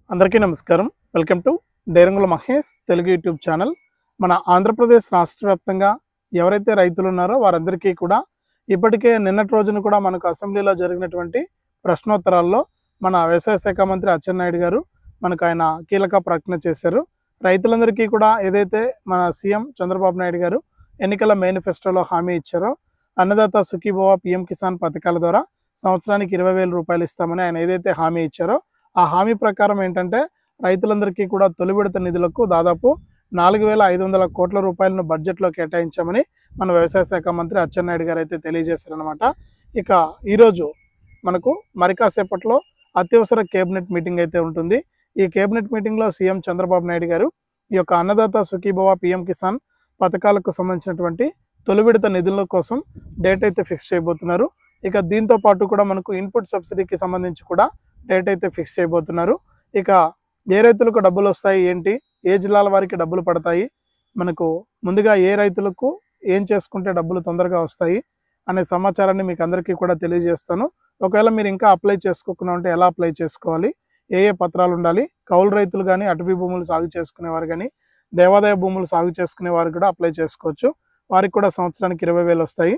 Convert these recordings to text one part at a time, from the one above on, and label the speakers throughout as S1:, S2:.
S1: అందరికీ నమస్కారం. Welcome to డైరంగుల మహేష్ తెలుగు యూట్యూబ్ ఛానల్. మన ఆంధ్రప్రదేశ్ రాష్ట్ర వ్యాప్తంగా ఎవరైతే రైతులు ఉన్నారో వారందరికీ కూడా ఇప్పటికే నిన్నటి రోజున కూడా మనకు అసెంబ్లీలో జరిగినటువంటి ప్రశ్నోత్తరాల్లో మన వ్యవసాయ శాఖ మంత్రి అచ్చెన్నాయుడు గారు మనకు ఆయన కీలక ప్రకటన చేశారు. రైతులందరికీ కూడా ఏదైతే మన సీఎం చంద్రబాబు నాయుడు గారు ఎన్నికల మేనిఫెస్టోలో హామీ ఇచ్చారో అన్నదాత సుఖీభవ పీఎం కిసాన్ పథకాల ద్వారా సంవత్సరానికి 20,000 రూపాయలు ఇస్తామని ఆయన ఏదైతే హామీ ఇచ్చారో ఆ హామీ ప్రకారం ఏంటంటే రైతులందరికీ కూడా తొలి విడత నిధులకు దాదాపు 4,500 కోట్ల రూపాయలను బడ్జెట్లో కేటాయించామని మన వ్యవసాయ శాఖ మంత్రి అచ్చెన్నాయుడు గారు అయితే తెలియజేశారనమాట. ఇక ఈరోజు మనకు మరి కాసేపట్లో అత్యవసర కేబినెట్ మీటింగ్ అయితే ఉంటుంది. ఈ కేబినెట్ మీటింగ్లో సీఎం చంద్రబాబు నాయుడు గారు ఈ యొక్క అన్నదాత సుఖీభవ పీఎం కిసాన్ పథకాలకు సంబంధించినటువంటి తొలి విడత నిధుల కోసం డేట్ అయితే ఫిక్స్ చేయబోతున్నారు. ఇక దీంతో పాటు కూడా మనకు ఇన్పుట్ సబ్సిడీకి సంబంధించి కూడా డేట్ అయితే ఫిక్స్ చేయబోతున్నారు. ఇక ఏ రైతులకు డబ్బులు వస్తాయి ఏంటి, ఏ జిల్లాల వారికి డబ్బులు పడతాయి, మనకు ముందుగా ఏ రైతులకు ఏం చేసుకుంటే డబ్బులు తొందరగా వస్తాయి అనే సమాచారాన్ని మీకు అందరికీ కూడా తెలియజేస్తాను. ఒకవేళ మీరు ఇంకా అప్లై చేసుకోకుండా ఉంటే ఎలా అప్లై చేసుకోవాలి, ఏ ఏ పత్రాలు ఉండాలి, కౌలు రైతులు కానీ అటవీ భూములు సాగు చేసుకునేవారు కానీ దేవాదాయ భూములు సాగు చేసుకునే వారు కూడా అప్లై చేసుకోవచ్చు. వారికి కూడా సంవత్సరానికి 20,000 వస్తాయి.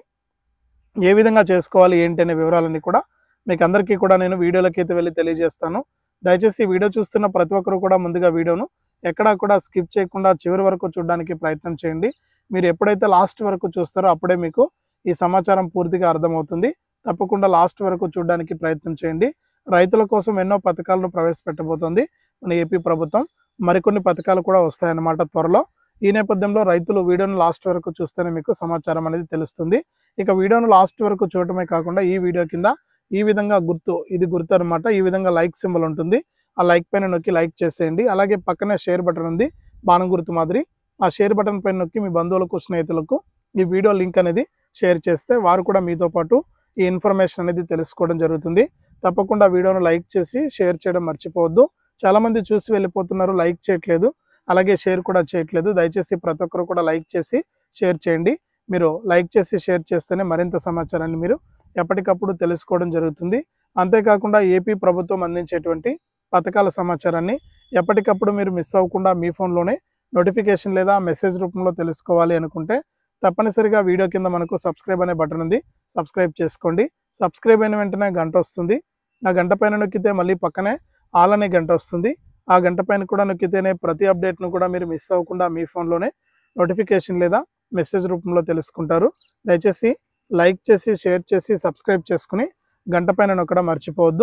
S1: ఏ విధంగా చేసుకోవాలి ఏంటి అనే వివరాలన్నీ కూడా మీకు అందరికీ కూడా నేను వీడియోలోకి అయితే వెళ్ళి తెలియజేస్తాను. దయచేసి వీడియో చూస్తున్న ప్రతి ఒక్కరు కూడా ముందుగా వీడియోను ఎక్కడా కూడా స్కిప్ చేయకుండా చివరి వరకు చూడడానికి ప్రయత్నం చేయండి. మీరు ఎప్పుడైతే లాస్ట్ వరకు చూస్తారో అప్పుడే మీకు ఈ సమాచారం పూర్తిగా అర్థమవుతుంది. తప్పకుండా లాస్ట్ వరకు చూడడానికి ప్రయత్నం చేయండి. రైతుల కోసం ఎన్నో పథకాలను ప్రవేశపెట్టబోతోంది మన ఏపీ ప్రభుత్వం. మరికొన్ని పథకాలు కూడా వస్తాయన్నమాట త్వరలో. ఈ నేపథ్యంలో రైతులు వీడియోను లాస్ట్ వరకు చూస్తేనే మీకు సమాచారం అనేది తెలుస్తుంది. ఇక వీడియోను లాస్ట్ వరకు చూడటమే కాకుండా ఈ వీడియో కింద ఈ విధంగా గుర్తు అనమాట, ఈ విధంగా లైక్ సింబల్ ఉంటుంది. ఆ లైక్ పైన నొక్కి లైక్ చేసేయండి. అలాగే పక్కనే షేర్ బటన్ ఉంది, బాణం గుర్తు మాదిరి. ఆ షేర్ బటన్ పైన నొక్కి మీ బంధువులకు స్నేహితులకు ఈ వీడియో లింక్ అనేది షేర్ చేస్తే వారు కూడా మీతో పాటు ఈ ఇన్ఫర్మేషన్ అనేది తెలుసుకోవడం జరుగుతుంది. తప్పకుండా వీడియోను లైక్ చేసి షేర్ చేయడం మర్చిపోవద్దు. చాలామంది చూసి వెళ్ళిపోతున్నారు, లైక్ చేయట్లేదు, అలాగే షేర్ కూడా చేయట్లేదు. దయచేసి ప్రతి ఒక్కరు కూడా లైక్ చేసి షేర్ చేయండి. మీరు లైక్ చేసి షేర్ చేస్తేనే మరింత సమాచారాన్ని మీరు ఎప్పటికప్పుడు తెలుసుకోవడం జరుగుతుంది. అంతేకాకుండా ఏపీ ప్రభుత్వం అందించేటువంటి పథకాల సమాచారాన్ని ఎప్పటికప్పుడు మీరు మిస్ అవ్వకుండా మీ ఫోన్లోనే నోటిఫికేషన్ లేదా మెసేజ్ రూపంలో తెలుసుకోవాలి అనుకుంటే తప్పనిసరిగా వీడియో కింద మనకు సబ్స్క్రైబ్ అనే బటన్ ఉంది, సబ్స్క్రైబ్ చేసుకోండి. సబ్స్క్రైబ్ అయిన వెంటనే గంట వస్తుంది. ఆ గంట పైన నొక్కితే మళ్ళీ పక్కనే ఆల్ అనే గంట వస్తుంది. ఆ గంట పైన కూడా నొక్కితేనే ప్రతి అప్డేట్ను కూడా మీరు మిస్ అవ్వకుండా మీ ఫోన్లోనే నోటిఫికేషన్ లేదా మెసేజ్ రూపంలో తెలుసుకుంటారు. దయచేసి లైక్ చేసి షేర్ చేసి సబ్స్క్రైబ్ చేసుకుని గంట పైన నొక్కడం మర్చిపోవద్దు.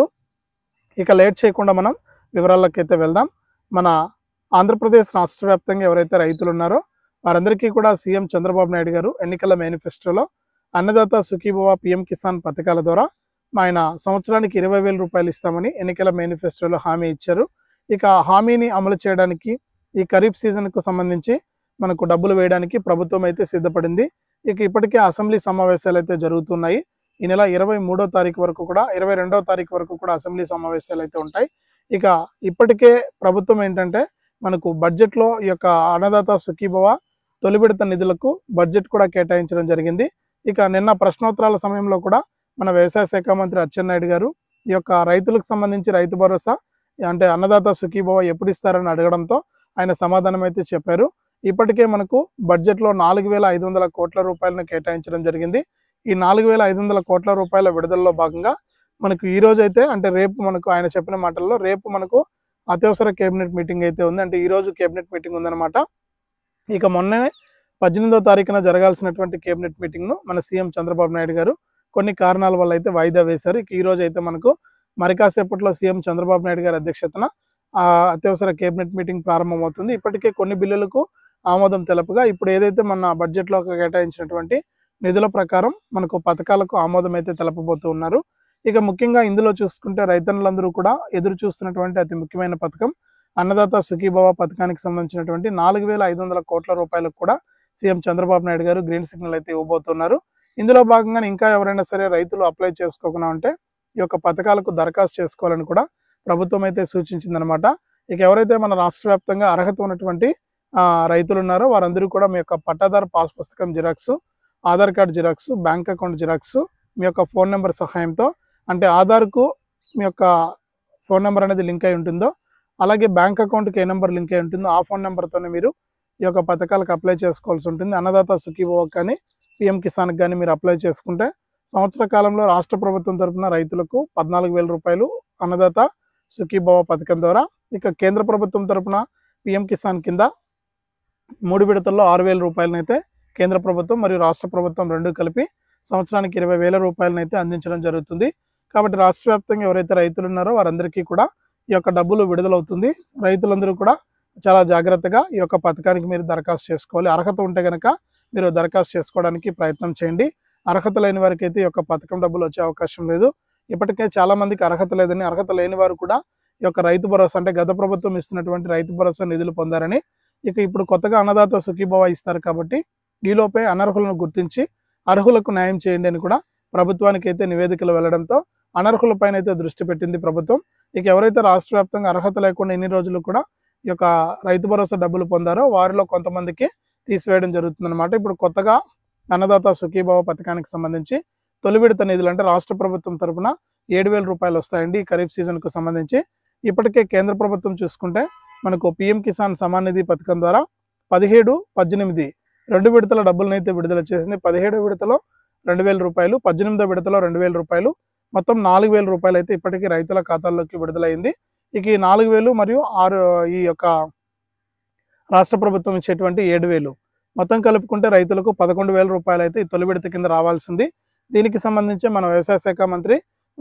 S1: ఇక లేట్ చేయకుండా మనం వివరాల్లోకి అయితే వెళ్దాం. మన ఆంధ్రప్రదేశ్ రాష్ట్ర వ్యాప్తంగా ఎవరైతే రైతులు ఉన్నారో వారందరికీ కూడా సీఎం చంద్రబాబు నాయుడు గారు ఎన్నికల మేనిఫెస్టోలో అన్నదాత సుఖీభవ పీఎం కిసాన్ పథకాల ద్వారా ఆయన సంవత్సరానికి 20,000 రూపాయలు ఇస్తామని ఎన్నికల మేనిఫెస్టోలో హామీ ఇచ్చారు. ఇక హామీని అమలు చేయడానికి ఈ ఖరీఫ్ సీజన్కు సంబంధించి మనకు డబ్బులు వేయడానికి ప్రభుత్వం అయితే సిద్ధపడింది. ఇక ఇప్పటికే అసెంబ్లీ సమావేశాలు అయితే జరుగుతున్నాయి. ఈ నెల 23వ తారీఖు వరకు కూడా 22వ తారీఖు వరకు కూడా అసెంబ్లీ సమావేశాలు అయితే ఉంటాయి. ఇక ఇప్పటికే ప్రభుత్వం ఏంటంటే మనకు బడ్జెట్లో ఈ యొక్క అన్నదాత సుఖీభవ తొలి విడత నిధులకు బడ్జెట్ కూడా కేటాయించడం జరిగింది. ఇక నిన్న ప్రశ్నోత్తరాల సమయంలో కూడా మన వ్యవసాయ శాఖ మంత్రి అచ్చెన్నాయుడు గారు ఈ యొక్క రైతులకు సంబంధించి రైతు భరోసా అంటే అన్నదాత సుఖీభవ ఎప్పుడు ఇస్తారని అడగడంతో ఆయన సమాధానం అయితే చెప్పారు. ఇప్పటికే మనకు బడ్జెట్లో 4,500 కోట్ల రూపాయలను కేటాయించడం జరిగింది. ఈ 4,500 కోట్ల రూపాయల విడుదలలో భాగంగా మనకు ఈ రోజు అయితే అంటే రేపు మనకు ఆయన చెప్పిన మాటల్లో రేపు మనకు అత్యవసర కేబినెట్ మీటింగ్ అయితే ఉంది. అంటే ఈ రోజు కేబినెట్ మీటింగ్ ఉందన్నమాట. ఇక మొన్ననే 18వ తారీఖున జరగాల్సినటువంటి కేబినెట్ మీటింగ్ను మన సీఎం చంద్రబాబు నాయుడు గారు కొన్ని కారణాల వల్ల అయితే వాయిదా వేశారు. ఇక ఈ రోజు అయితే మనకు మరి కాసేపట్లో సీఎం చంద్రబాబు నాయుడు గారి అధ్యక్షతన అత్యవసర కేబినెట్ మీటింగ్ ప్రారంభమవుతుంది. ఇప్పటికే కొన్ని బిల్లులకు ఆమోదం తెలుపగా ఇప్పుడు ఏదైతే మన బడ్జెట్లో కేటాయించినటువంటి నిధుల ప్రకారం మనకు పథకాలకు ఆమోదం అయితే తెలపబోతూ ఉన్నారు. ఇక ముఖ్యంగా ఇందులో చూసుకుంటే రైతన్నులందరూ కూడా ఎదురు చూస్తున్నటువంటి అతి ముఖ్యమైన పథకం అన్నదాత సుఖీభవ పథకానికి సంబంధించినటువంటి 4,500 కోట్ల రూపాయలకు కూడా సీఎం చంద్రబాబు నాయుడు గారు గ్రీన్ సిగ్నల్ అయితే ఇవ్వబోతున్నారు. ఇందులో భాగంగా ఇంకా ఎవరైనా సరే రైతులు అప్లై చేసుకోకుండా ఉంటే ఈ యొక్క పథకాలకు దరఖాస్తు చేసుకోవాలని కూడా ప్రభుత్వం అయితే సూచించిందనమాట. ఇక ఎవరైతే మన రాష్ట్ర వ్యాప్తంగా అర్హత ఉన్నటువంటి రైతులు ఉన్నారో వారందరూ కూడా మీ యొక్క పట్టాదారు పాస్ పుస్తకం xerox, Aadhaar card xerox, bank account xerox, మీ యొక్క ఫోన్ నెంబర్ సహాయంతో అంటే ఆధార్కు మీ యొక్క ఫోన్ నెంబర్ అనేది లింక్ అయి ఉంటుందో అలాగే బ్యాంక్ అకౌంట్కి ఏ నెంబర్ లింక్ అయి ఉంటుందో ఆ ఫోన్ నెంబర్తోనే మీరు ఈ యొక్క పథకాలకు అప్లై చేసుకోవాల్సి ఉంటుంది. అన్నదాత సుఖీభవ కానీ పిఎం కిసాన్కి కానీ మీరు అప్లై చేసుకుంటే సంవత్సర కాలంలో రాష్ట్ర ప్రభుత్వం తరఫున రైతులకు 14,000 రూపాయలు అన్నదాత సుఖీభవ పథకం ద్వారా, ఇక కేంద్ర ప్రభుత్వం తరఫున పిఎం కిసాన్ కింద 3 విడతల్లో 6,000 రూపాయలనైతే కేంద్ర ప్రభుత్వం మరియు రాష్ట్ర ప్రభుత్వం రెండు కలిపి సంవత్సరానికి 20,000 రూపాయలనైతే అందించడం జరుగుతుంది. కాబట్టి రాష్ట్ర వ్యాప్తంగా ఎవరైతే రైతులు ఉన్నారో వారందరికీ కూడా ఈ యొక్క డబ్బులు విడుదలవుతుంది. రైతులందరూ కూడా చాలా జాగ్రత్తగా ఈ యొక్క పథకానికి మీరు దరఖాస్తు చేసుకోవాలి. అర్హత ఉంటే కనుక మీరు దరఖాస్తు చేసుకోవడానికి ప్రయత్నం చేయండి. అర్హత లేని వారికి అయితే ఈ యొక్క పథకం డబ్బులు వచ్చే అవకాశం లేదు. ఇప్పటికే చాలా మందికి అర్హత లేదని, అర్హత లేని వారు కూడా ఈ యొక్క రైతు భరోసా అంటే గత ప్రభుత్వం ఇస్తున్నటువంటి రైతు భరోసా నిధులు పొందారని, ఇక ఇప్పుడు కొత్తగా అన్నదాత సుఖీభవ ఇస్తారు కాబట్టి ఈలోపే అనర్హులను గుర్తించి అర్హులకు న్యాయం చేయండి అని కూడా ప్రభుత్వానికి అయితే నివేదికలు వెళ్లడంతో అనర్హులపైన అయితే దృష్టి పెట్టింది ప్రభుత్వం. ఇక ఎవరైతే రాష్ట్ర వ్యాప్తంగా అర్హత లేకుండా ఎన్ని రోజులు కూడా ఈ యొక్క రైతు భరోసా డబ్బులు పొందారో వారిలో కొంతమందికి తీసివేయడం జరుగుతుందన్నమాట. ఇప్పుడు కొత్తగా అన్నదాత సుఖీభవ పథకానికి సంబంధించి తొలి విడత నిధులు అంటే రాష్ట్ర ప్రభుత్వం తరఫున 7,000 రూపాయలు వస్తాయండి ఈ ఖరీఫ్ సీజన్కు సంబంధించి. ఇప్పటికే కేంద్ర ప్రభుత్వం చూసుకుంటే మనకు పిఎం కిసాన్ సమాన్ నిధి పథకం ద్వారా 17, 18 రెండు విడతల డబ్బులనైతే విడుదల చేసింది. 17వ విడతలో 2,000 రూపాయలు, 18వ విడతలో 2,000 రూపాయలు, మొత్తం 4,000 రూపాయలు అయితే ఇప్పటికీ రైతుల ఖాతాల్లోకి విడుదలైంది. ఇక ఈ 4,000 మరియు ఈ యొక్క రాష్ట్ర ప్రభుత్వం ఇచ్చేటువంటి 7,000 మొత్తం కలుపుకుంటే రైతులకు 11,000 రూపాయలు అయితే ఈ తొలి విడత కింద రావాల్సింది. దీనికి సంబంధించి మన వ్యవసాయ శాఖ మంత్రి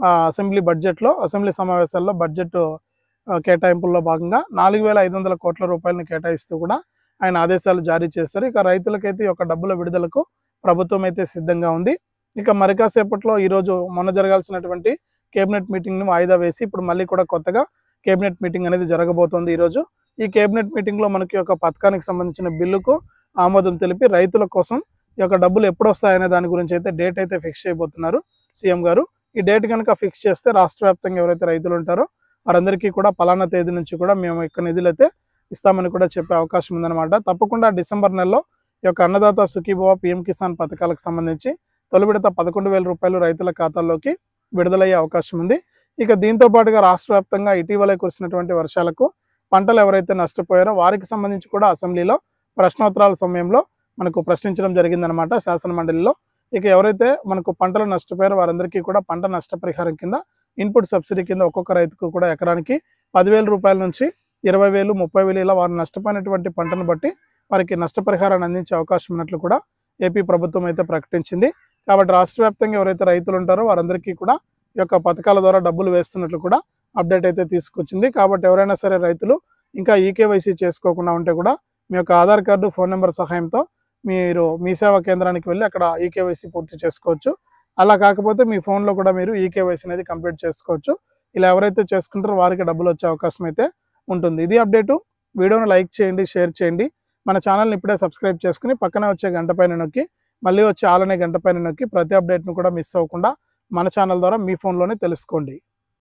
S1: అసెంబ్లీ సమావేశాల్లో బడ్జెట్ కేటాయింపుల్లో భాగంగా 4,500 కోట్ల రూపాయలను కేటాయిస్తూ కూడా ఆయన ఆదేశాలు జారీ చేశారు. ఇక రైతులకైతే ఈ యొక్క డబ్బుల విడుదలకు ప్రభుత్వం అయితే సిద్ధంగా ఉంది. ఇక మరి కాసేపట్లో ఈరోజు మొన్న జరగాల్సినటువంటి కేబినెట్ మీటింగ్ను వాయిదా వేసి ఇప్పుడు మళ్ళీ కూడా కొత్తగా కేబినెట్ మీటింగ్ అనేది జరగబోతోంది ఈరోజు. ఈ కేబినెట్ మీటింగ్లో మనకి ఒక పథకానికి సంబంధించిన బిల్లుకు ఆమోదం తెలిపి రైతుల కోసం ఈ యొక్క డబ్బులు ఎప్పుడు వస్తాయనే దాని గురించి అయితే డేట్ అయితే ఫిక్స్ చేయబోతున్నారు సీఎం గారు. ఈ డేట్ కనుక ఫిక్స్ చేస్తే రాష్ట్ర వ్యాప్తంగా ఎవరైతే రైతులు ఉంటారో వారందరికీ కూడా పలానా తేదీ నుంచి కూడా మేము యొక్క నిధులు అయితే ఇస్తామని కూడా చెప్పే అవకాశం ఉందన్నమాట. తప్పకుండా డిసెంబర్ నెలలో ఈ యొక్క అన్నదాత సుఖీభవ పిఎం కిసాన్ పథకాలకు సంబంధించి తొలి విడత 11,000 రూపాయలు రైతుల ఖాతాల్లోకి విడుదలయ్యే అవకాశం ఉంది. ఇక దీంతో పాటుగా రాష్ట్ర వ్యాప్తంగా ఇటీవలే కురిసినటువంటి వర్షాలకు పంటలు ఎవరైతే నష్టపోయారో వారికి సంబంధించి కూడా అసెంబ్లీలో ప్రశ్నోత్తరాల సమయంలో మనకు ప్రశ్నించడం జరిగిందనమాట శాసన మండలిలో. ఇక ఎవరైతే మనకు పంటలు నష్టపోయారో వారందరికీ కూడా పంట నష్టపరిహారం కింద ఇన్పుట్ సబ్సిడీ కింద ఒక్కొక్క రైతుకు కూడా ఎకరానికి 10,000 రూపాయల నుంచి 20,000, 30,000 ఇలా వారు నష్టపోయినటువంటి పంటను బట్టి వారికి నష్టపరిహారాన్ని అందించే అవకాశం ఉన్నట్లు కూడా ఏపీ ప్రభుత్వం అయితే ప్రకటించింది. కాబట్టి రాష్ట్ర వ్యాప్తంగా ఎవరైతే రైతులు ఉంటారో వారందరికీ కూడా ఈ యొక్క పథకాల ద్వారా డబ్బులు వేస్తున్నట్లు కూడా అప్డేట్ అయితే తీసుకొచ్చింది. కాబట్టి ఎవరైనా సరే రైతులు ఇంకా ఈకేవైసీ చేసుకోకుండా ఉంటే కూడా మీ యొక్క ఆధార్ కార్డు, ఫోన్ నెంబర్ సహాయంతో మీరు మీ సేవా కేంద్రానికి వెళ్ళి అక్కడ ఈకేవైసీ పూర్తి చేసుకోవచ్చు. అలా కాకపోతే మీ ఫోన్లో కూడా మీరు ఈకేవైసీ అనేది కంప్లీట్ చేసుకోవచ్చు. ఇలా ఎవరైతే చేసుకుంటారో వారికి డబ్బులు వచ్చే అవకాశం అయితే ఉంటుంది. ఇది అప్డేటు. వీడియోను లైక్ చేయండి, షేర్ చేయండి. మన ఛానల్ని ఇప్పుడే సబ్స్క్రైబ్ చేసుకుని పక్కనే వచ్చే గంట పైన నొక్కి మళ్ళీ వచ్చే ఆలనే గంట పైన నొక్కి ప్రతి అప్డేట్ను కూడా మిస్ అవ్వకుండా మన ఛానల్ ద్వారా మీ ఫోన్లోనే తెలుసుకోండి.